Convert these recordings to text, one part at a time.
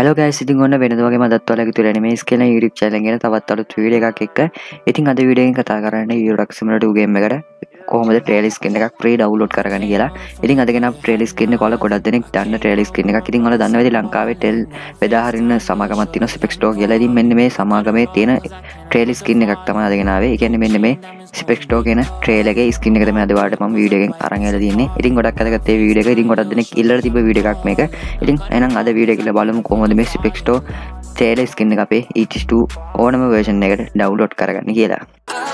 Hello guys, ඉතින් ඔන්න වෙනද වගේම අදත් ඔයාලගේ තුල animes කියන YouTube channel එක ගැන තවත් අලුත් වීඩියෝ එකක් එක්ක. ඉතින් අද වීඩියෝ එකෙන් කතා කරන්නේ Euro Truck Simulator 2 game එකට කොහොමද trail skin එකක් free download කරගන්නේ කියලා. ඉතින් අද ගෙන trail skin එක වල ගොඩක් දෙනෙක් දන්න trail skin එකක්. ඉතින් ඔයාලා දන්නවා ඉතින් ලංකාවේ trail බෙදා හරින්න සමාගමක් තියෙනවා Ceypetco කියලා. ඉතින් මෙන්න මේ සමාගමේ තියෙන trail skin එකක් තමයි අද ගෙන ආවේ. ඒ කියන්නේ මෙන්න මේ Ceypetco කියන trail එකේ skin එක තමයි අද ඔයාලට මම වීඩියෝ එකෙන් අරන් ඇවිල්ලා තියෙන්නේ. ඉතින් ගොඩක් අදගත්ත මේ වීඩියෝ එක. ඉතින් ගොඩක් දෙනෙක් ඉල්ලලා තිබ්බ වීඩියෝ එකක් මේක. ඉතින් එහෙනම් අද වීඩියෝ එකේ බලමු කොහොමද මේ Ceypetco trail skin එක අපේ ETS2 ඕනම version එකට download කරගන්න කියලා.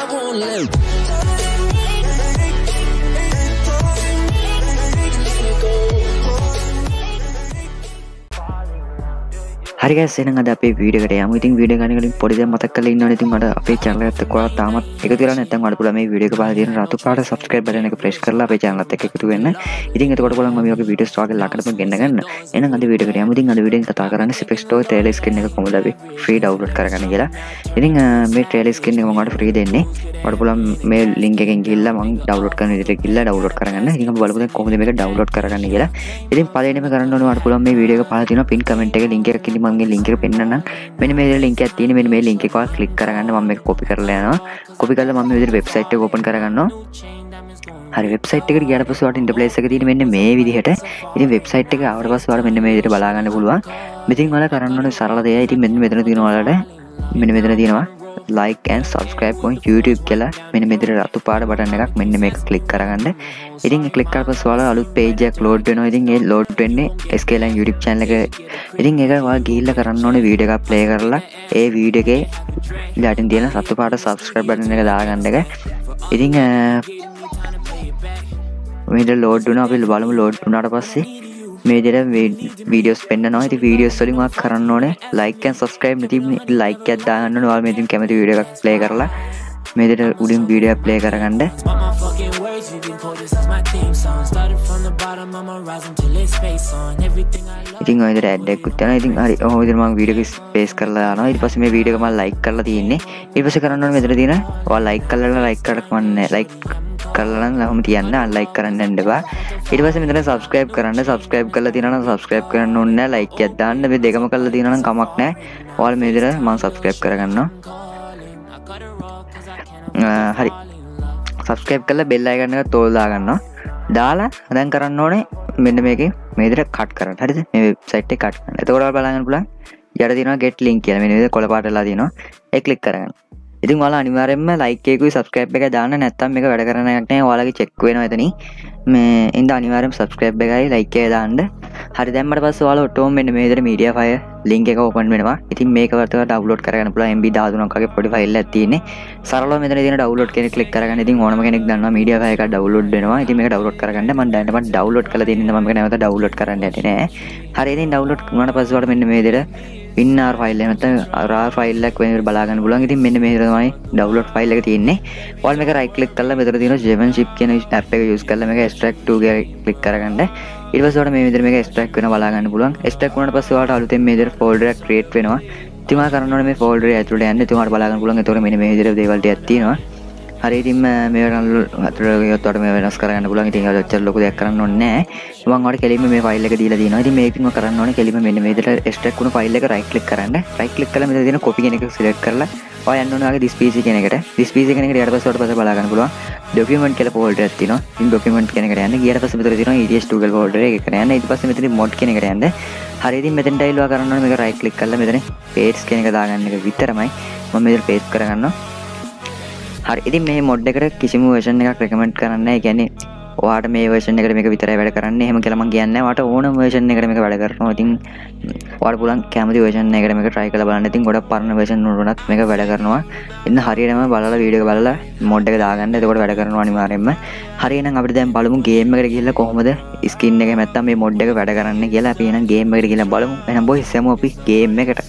හරි guys එහෙනම් අද අපේ වීඩියෝ එකට යමු. ඉතින් වීඩියෝ ගන්න කලින් පොඩි දෙයක් මතක් කරලා ඉන්නවනේ. ඉතින් මට අපේ channel එකත් එක්ක ඔයාලා තාමත් එකතු වෙලා නැත්නම් ඔයාලා පුළුවන් මේ වීඩියෝ එක බලලා තියෙන රතු පාට subscribe button එක press කරලා අපේ channel එකත් එක්ක එකතු වෙන්න. ඉතින් එතකොට බලන්න මම මේ වගේ වීඩියෝස් වාගේ ළඟටම ගෙන්න ගන්න. එහෙනම් අද වීඩියෝ එකට යමු. ඉතින් අද වීඩියෝ එකෙන් කතා කරන්නේ Ceypetco trail skin එක කොහොමද අපි free download කරගන්න කියලා. ඉතින් මේ trail skin එක මම ඔයාලට free දෙන්නේ. ඔයාලා පුළුවන් මේ link එකෙන් ගිහිල්ලා මම download කරන විදිහට ගිහිල්ලා download කරගන්න. ඉතින් අපි බලමු දැන් කොහොමද මේක download කරගන්නේ කියලා. ඉතින් පළවෙනිම කරන්න ඕනේ ඔයාලා පුළුවන් මේ වීඩියෝ එක පහළ තියෙනවා pin comment එකේ link එකක් ඉතින් මම මේ link එක පෙන්නන්නම්. මෙන්න මේ link එකක් තියෙන මෙන්න මේ link එක ඔයාලා click කරගන්න. මම මේක copy කරලා යනවා. copy කරලා මම මේ විදිහට website එක open කරගන්නවා. හරි website එකට ගියාට පස්සේ ඔයාලට interface එක තියෙන මෙන්න මේ විදිහට. ඉතින් website එක ආවට පස්සේ ඔයාලා මෙන්න මේ විදිහට බලා ගන්න පුළුවන්. මෙතින් ඔයාලා කරන්න ඕනේ සරල දෙයයි. ඉතින් මෙතන තියෙනවා ඔයාලට මෙන්න මෙතන තියෙනවා like and subscribe on YouTube කියලා මෙන්න මෙතන රතු පාට බටන් එකක් මෙන්න මේක click කරගන්න. ඉතින් click කරලා පස්සේ ඔයාලා අලුත් page එකක් load වෙනවා. ඉතින් ඒ load වෙන්නේ SKline YouTube channel එක. ඉතින් ඒක ඔයාලා ගිහිල්ලා කරන්න ඕනේ වීඩියෝ එකක් play කරලා ඒ වීඩියෝ එකේ ඊළඟින් තියෙන රතු පාට subscribe button එක දාගන්න එක. ඉතින් මේක load වුණා. අපි බලමු load වුණාට පස්සේ මේ විදිහට වීඩියෝස් පෙන්නනවා. ඉතින් වීඩියෝස් වලින් ඔයාලා කරන්න ඕනේ like and subscribe නැති like එකක් දාගන්න ඕනේ. ඔයාලා මේ ඉතින් කැමති වීඩියෝ එකක් play කරලා මේ විදිහට උඩින් වීඩියෝ එකක් play කරගන්න. ඉතින් ඔය විදිහට ad එකක් උත් යනවා. ඉතින් හරි ඔය විදිහට මම වීඩියෝ එක ස්පේස් කරලා දානවා. ඊට පස්සේ මේ වීඩියෝ එක මම like කරලා තියෙන්නේ. ඊට පස්සේ කරන්න ඕනේ මෙතන තියෙන ඔයා like කරලා like කරකවන්නේ like කරලා නම් ලහම තියන්න unlike කරන්න යන්න එපා. ඊට පස්සේ මෙතන subscribe කරන්න. subscribe කරලා තියෙනවා නම් subscribe කරන්න ඕනේ නැහැ. like එකක් දාන්න. මේ දෙකම කරලා තියෙනවා නම් කමක් නැහැ. ඔයාලා මේ විදිහට මම subscribe කරගන්නවා. හරි subscribe කරලා bell icon එක තෝල් දාගන්නවා. දාලා දැන් කරන්න ඕනේ මෙන්න මේකේ මේ විදිහට cut කරන්න. හරිද? මේ website එක cut කරන්න. එතකොට ඔයාලා බලන්න පුළුවන් යට තියෙනවා get link කියලා. මෙන්න විදිහට කොළ පාටලා තියෙනවා. ඒක click කරගන්න. ඉතින් ඔයාලා අනිවාර්යයෙන්ම like එකකුයි subscribe එක දාන්න නැත්නම් මේක වැඩ කරන එකක් නෑ. ඔයාලගේ check වෙනවා එතනින්. මේ ඉඳ අනිවාර්යයෙන්ම subscribe එකයි like එක දාන්න. හරි දැම්මට පස්සේ ඔයාලා ඔටෝම මෙන්න මේ විදිහට media file link එක open වෙනවා. ඉතින් මේක වර්තව download කරගන්න පුළුවන් MB 13ක් වගේ පොඩි file එකක් තියෙන්නේ. සරලව මෙතන තියෙන download කෙනෙක් click කරගන්න. ඉතින් ඕනම කෙනෙක් දන්නවා media file එකක් download වෙනවා. ඉතින් මේක download කරගන්න මම දැනට download කරලා තියෙන ඉඳන් මම මේක නැවත download කරන්න යන්නේ නෑ. හරි ඉතින් download වුණාට පස්සේ ඔයාලා මෙන්න මේ විදිහට WinRAR file එක නැත්නම් RAR file එකක් වෙන විදිහට බලා ගන්න පුළුවන්. ඉතින් මෙන්න මේ විදිහට තමයි download file එක තියෙන්නේ. ඔයාලා මේක right click කරලා මෙතන තියෙන Jeven Ship කියන app එක use කරලා මේක extract to click කරගන්න. ඊට පස්සේ ඔයාලා මේ විදිහට මේක extract වෙනවා බලා ගන්න පුළුවන්. extract වුණාට පස්සේ ඔයාලට අලුතෙන් මේ විදිහට folder එකක් create වෙනවා. ඉතින් ඔයාලා කරන්න ඕනේ මේ folder එක ඇතුළට යන්න. ඉතින් ඔයාලට බලා ගන්න පුළුවන්. ඒතකොට මෙන්න මේ විදිහට දේවල් ටිකක් තියෙනවා. හරි ඉතින් මේක අතට ගියොත් ඔයාලට මේ වෙනස් කරගන්න පුළුවන්. ඉතින් ඒකට ඔච්චර ලොකු දෙයක් කරන්න ඕනේ නැහැ. මම ඔයාලට කෙලින්ම මේ ෆයිල් එක දීලා තියෙනවා. ඉතින් මේකෙන්ම කරන්න ඕනේ කෙලින්ම මෙන්න මේ විදිහට extract වුණු ෆයිල් එක right click කරන්න. right click කරලා මෙතන තියෙන copy කියන එක select කරලා ඔයා යන්න ඕනේ ඔයාගේ this PC කියන එකට. this PC කියන එකට ඊට පස්සේ ඔයාලට පස්සේ බලා ගන්න පුළුවන්. document කියලා folder එකක් තියෙනවා. ඉතින් document කියන එකට යන්න. ගියට පස්සේ මෙතන තියෙනවා ETS2 කියලා folder එකකට යන්න. ඊට පස්සේ මෙතන mod කියන එකට යන්න. හරි ඉතින් මෙතෙන්ට ඇවිල්ලා කරන්න ඕනේ මේක right click කරලා මෙතන paste කියන එක දාගන්න එක විතරමයි. මම මෙතන paste කරගන්නවා. හරි ඉතින් මේ mod එකට කිසිම version එකක් recommend කරන්නේ නැහැ. ඒ කියන්නේ ඔයාට මේ version එකට මේක විතරයි වැඩ කරන්නේ. එහෙම කියලා මම කියන්නේ නැහැ. ඔයාට ඕනම version එකකට මේක වැඩ කරනවා. ඉතින් ඔයාට පුළුවන් කැමති version එකකට මේක try කරලා බලන්න. ඉතින් ගොඩක් පරණ version වලටත් මේක වැඩ කරනවා. ඉතින් හරියටම බලලා වීඩියෝ එක බලලා mod එක දාගන්න. එතකොට වැඩ කරනවා අනිවාර්යයෙන්ම. හරි එහෙනම් අපිට දැන් බලමු game එකට ගිහිල්ලා කොහොමද skin එක නැත්තම් මේ mod එක වැඩ කරන්නේ කියලා. අපි එහෙනම් game එකට ගිහිල්ලා බලමු. එහෙනම් boys යමු අපි game එකට.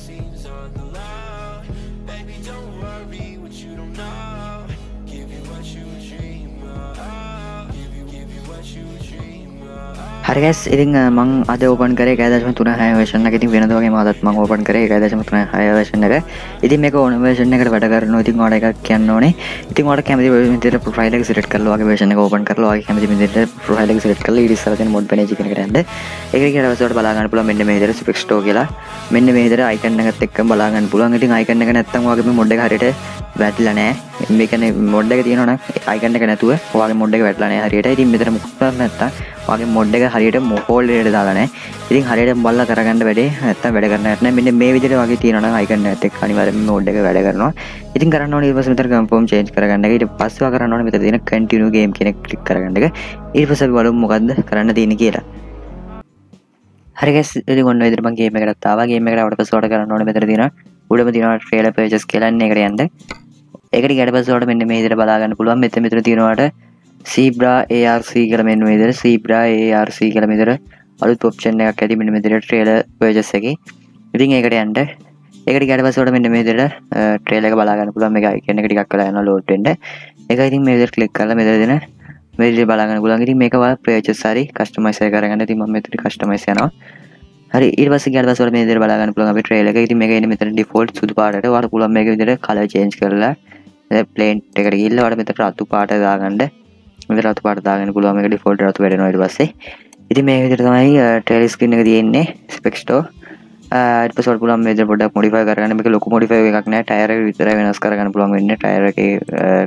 හරි හරි guys ඉතින් මම අද ඕපන් කරේ 1.36 version එක. ඉතින් වෙනද වගේ මාදත් මම ඕපන් කරේ 1.36 version එක. ඉතින් මේක ඕන version එකට වැඩ කරනවා. ඉතින් ඔයාලා එකක් කියන්න ඕනේ. ඉතින් ඔයාලා කැමති විදිහට profile එක select කරලා ඔයාගේ version එක ඕපන් කරලා ඔයාගේ කැමති විදිහට profile එක select කරලා ඊට ඉස්සරහ තියෙන mod page එකට යන්න. ඒක කියන අවස්ථාවට බලා ගන්න පුළුවන් මෙන්න මේ විදිහට Ceypetco කියලා. මෙන්න මේ විදිහට icon එකත් එක්කම බලා ගන්න පුළුවන්. ඉතින් icon එක නැත්තම් ඔයාගේ මේ mod එක හරියට වැටලා නැහැ. මේ කියන්නේ mod එක තියෙනවා නම් icon එක නැතුව ඔයාගේ mod එක වැටලා නැහැ හරියට. ඉතින් මෙතන මොකක්වත් නැත්තම් ඔයාගේ mod එක හරියට hold එකට දාලා නැහැ. ඉතින් හරියට බලලා කරගන්න වැඩේ නැත්තම් වැඩ කරන්න නැහැ. මෙන්න මේ විදිහට වගේ තියෙනවා නම් icon එකත් එක්ක අනිවාර්යයෙන්ම mod එක වැඩ කරනවා. ඉතින් කරන්න ඕනේ ඊට පස්සේ මෙතන confirm change කරගන්න එක. ඊට පස්සේ ඔයා කරන්න ඕනේ මෙතන තියෙන continue game කියන එක click කරගන්න එක. ඊට පස්සේ අපි බලමු මොකද්ද කරන්න තියෙන්නේ කියලා. හරි guys ඉතින් ඔන්න ඔය විදිහට මම game එකකට ආවා. game එකට ආවට පස්සේ ඔයාලට කරන්න ඕනේ මෙතන තියෙන උඩම තියෙනවා trailer pages කියලා අන්න ඒකට යන්න. ඒකට ගියට පස්සේ ඔයාලට මෙන්න මේ විදිහට බලා ගන්න පුළුවන්. මෙතන තියෙනවාට Zebra ARC කියලා මෙන්න මේ විදිහට Zebra ARC කියලා මෙතන අලුත් ඔප්ෂන් එකක් ඇති මෙන්න මේ විදිහට trailer pages එකේ. ඉතින් ඒකට යන්න. ඒකට ගියට පස්සේ ඔයාලට මෙන්න මේ විදිහට trailer එක බලා ගන්න පුළුවන්. මේක icon එක ටිකක් වෙලා යනවා load වෙන්න. ඒක ඉතින් මේ විදිහට click කරලා මෙතන දෙන මේ විදිහට බලා ගන්න පුළුවන්. ඉතින් මේක ඔයාලා pages හරි customize කරගන්න. ඉතින් මම මෙතන customize යනවා. හරි ඊට පස්සේ ගියට පස්සේ ඔයාලා මේ විදිහට බලා ගන්න පුළුවන් අපේ trailer එක. ඉතින් මේක එන්නේ මෙතන default සුදු පාටට. ඔයාලට පුළුවන් මේක විදිහට color change කරලා plain එකට ගිහිල්ලා ඔයාලට මෙතන රතු පාට දාගන්න. මෙතන රතු පාට දාගන්න පුළුවන්. මේක default රතු වෙනවා ඊට පස්සේ. ඉතින් මේ විදිහට තමයි trailer screen එක තියෙන්නේ Ceypetco. ඊට පස්සේ ඔයාලට පුළුවන් මේ විදිහට පොඩ්ඩක් modify කරගන්න. මේක ලොකු modify එකක් නෑ. tire එක විතරයි වෙනස් කරගන්න පුළුවන් වෙන්නේ. tire එකේ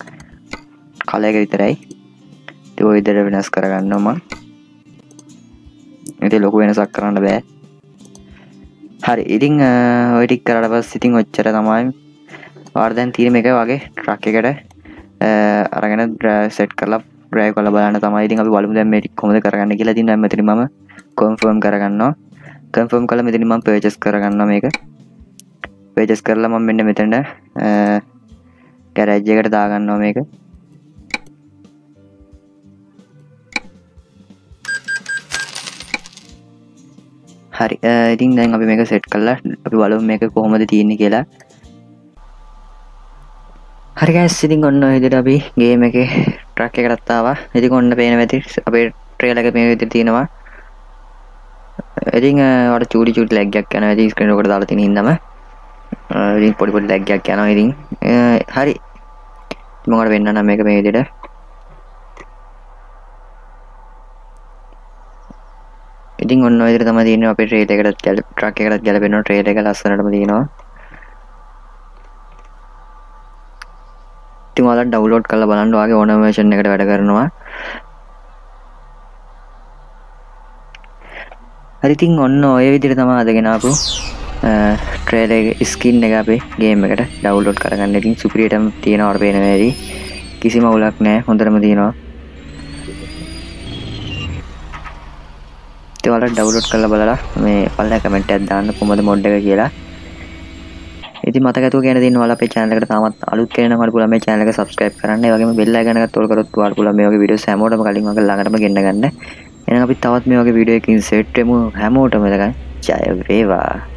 color එක විතරයි. ඒක ඔය විදිහට වෙනස් කරගන්නවා මම. ඉතින් ලොකු වෙනසක් කරන්න බෑ. හරි ඉතින් ඔය ටික කරලා පස්සේ ඉතින් ඔච්චර තමයි. ඔයාලා දැන් තියෙන මේක වගේ ට්‍රක් එකට අරගෙන සෙට් කරලා ඩ්‍රයිව් කරලා බලන්න තමයි. ඉතින් අපි බලමු දැන් මේ ටික කොහොමද කරගන්න කියලා. ඉතින් දැන් මෙතන මම confirm කරගන්නවා. confirm කළා මෙතන මම purchase කරගන්නවා මේක. purchase කරලා මම මෙන්න මෙතන garage එකට දාගන්නවා මේක. හරි ඉතින් දැන් අපි මේක සෙට් කරලා අපි බලමු මේක කොහොමද තියෙන්නේ කියලා. හරි guys ඉතින් ඔන්න ඔය විදිහට අපි game එකේ track එකකට ආවා. ඉතින් ඔන්න පේන විදිහට අපේ trailer එක මේ විදිහට තියෙනවා. ඉතින් ඔයාලට චූටි lag එකක් යනවා. ඉතින් screen එකට දාලා තියෙන ඉන්නම ඉතින් පොඩි lag එකක් යනවා. ඉතින් හරි මම ඔයාලට වෙන්නනම් මේක මේ විදිහට ඉතින් ඔන්න ඔය විදිහට තමයි තියෙන්නේ අපේ trailer එකකට track එකකට ගැලපෙනවා. trailer එක ලස්සනටම තියෙනවා. ඉතින් ඔයාලා download කරලා බලන්න ඔයාගේ ඕනම version එකට වැඩ කරනවා. හරි ඉතින් ඔන්න ඔය විදිහට තමයි අදගෙන ආපු trailer එකේ skin එක අපේ game එකට download කරගන්න. ඉතින් superiorටම තියෙනවා වර පේන වැඩි. කිසිම අවුලක් නැහැ. හොඳටම තියෙනවා. ඉතින් ඔයාලා download කරලා බලලා මේ පල්ලා comment එකක් දාන්න කොහොමද mod එක කියලා. ඉතින් මතක ඇතුව කියන දේ ඔයාලා අපේ channel එකට තාමත් අලුත් කෙනෙක් නම් ඔයාලා පුළුවන් මේ channel එක subscribe කරන්න. ඒ වගේම bell icon එකත් ඕල් කරොත් ඔයාලා පුළුවන් මේ වගේ videos හැමෝටම කලින් වගේ ළඟටම ගෙන්න ගන්න. එහෙනම් අපි තවත් මේ වගේ video එකකින් set වෙමු. හැමෝටම ජය වේවා.